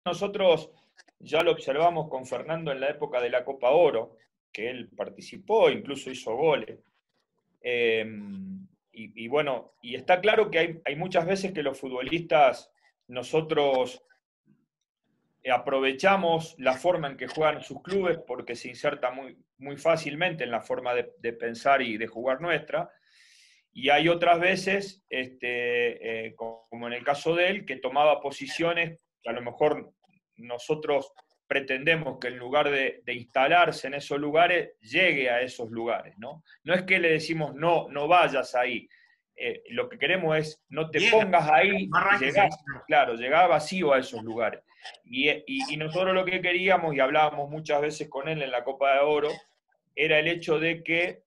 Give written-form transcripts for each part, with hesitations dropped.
nosotros ya lo observamos con Fernando en la época de la Copa Oro, que él participó, incluso hizo goles. Eh, y bueno, y está claro que hay muchas veces que los futbolistas, nosotros aprovechamos la forma en que juegan sus clubes porque se inserta muy fácilmente en la forma de pensar y de jugar nuestra. Y hay otras veces, como en el caso de él, que tomaba posiciones que a lo mejor nosotros pretendemos que en lugar de instalarse en esos lugares, llegue a esos lugares, ¿no? No es que le decimos, no, no vayas ahí. Lo que queremos es, no te Llega, pongas ahí, no arranques llegá, ahí. claro, llegá vacío a esos lugares. Y nosotros lo que queríamos, y hablábamos muchas veces con él en la Copa de Oro, era el hecho de que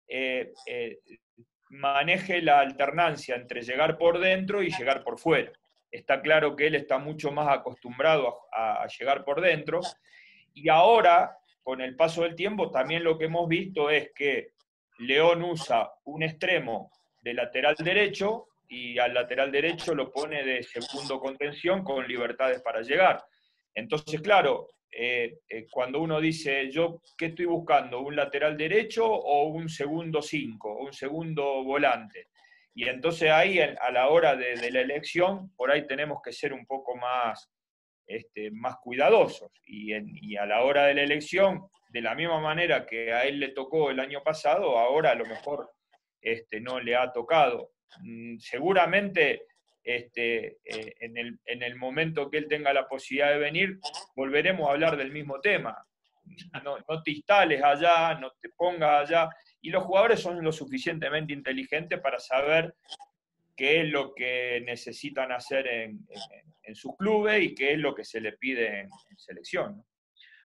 maneje la alternancia entre llegar por dentro y llegar por fuera. Está claro que él está mucho más acostumbrado a llegar por dentro, y ahora, con el paso del tiempo, también lo que hemos visto es que León usa un extremo de lateral derecho y al lateral derecho lo pone de segundo contención con libertades para llegar. Entonces, claro, cuando uno dice, yo, ¿qué estoy buscando? ¿Un lateral derecho o un segundo 5, o un segundo volante? Y entonces ahí, a la hora de la elección, por ahí tenemos que ser un poco más cuidadosos. Y a la hora de la elección, de la misma manera que a él le tocó el año pasado, ahora a lo mejor no le ha tocado. Seguramente en el momento que él tenga la posibilidad de venir, volveremos a hablar del mismo tema. No te instales allá, no te pongas allá. Y los jugadores son lo suficientemente inteligentes para saber qué es lo que necesitan hacer en sus clubes y qué es lo que se le pide en selección, ¿no?